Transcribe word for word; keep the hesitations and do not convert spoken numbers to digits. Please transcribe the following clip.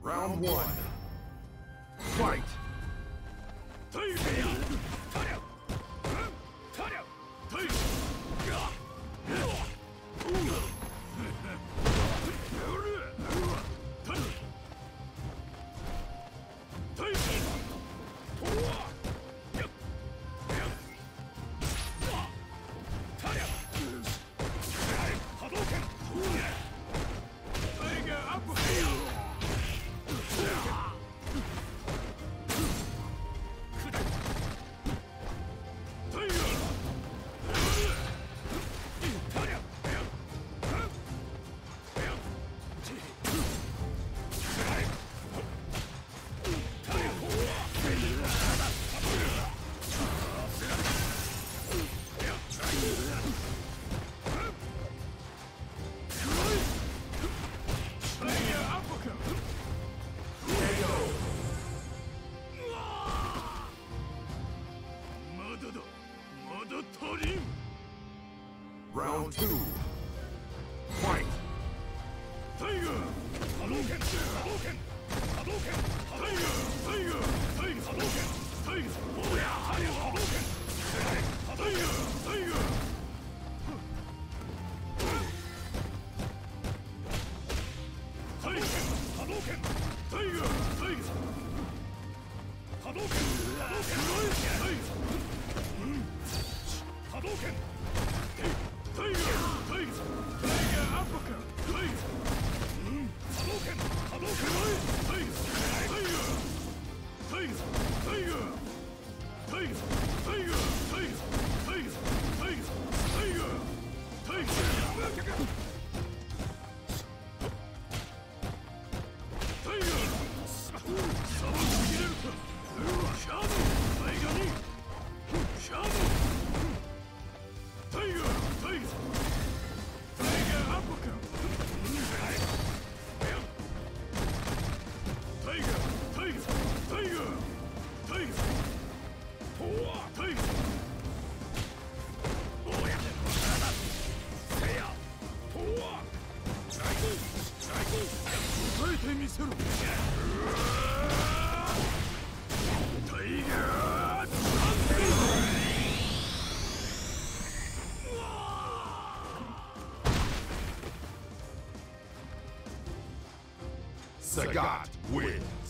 Round one. Fight! Round two. Fight! Tiger! Hadouken! Hadouken! Hadouken! Tiger! Tiger! Tiger! Hadouken! Tiger! Oh yeah! Hadouken! Tiger! Tiger! Tiger! Hadouken! Tiger! Tiger! Hadouken! Hadouken! Hadouken! Tiger! Tiger! Tiger uppercut! Tiger! Hadouken! Hadouken! Tiger! Tiger! Tiger! Tiger! Tiger! Tiger! Tiger! Tiger! Tiger! Tiger! Tiger! Tiger! さばききれるか。シャドウ、タイガに。シャドウ。タイガー、タイガー。タイガーアップか。タイガー、タイガー、タイガー、タイガー。フォア、タイガー。おや、せや、フォア。ライト、ライト。答えてみせろ。Sagat wins.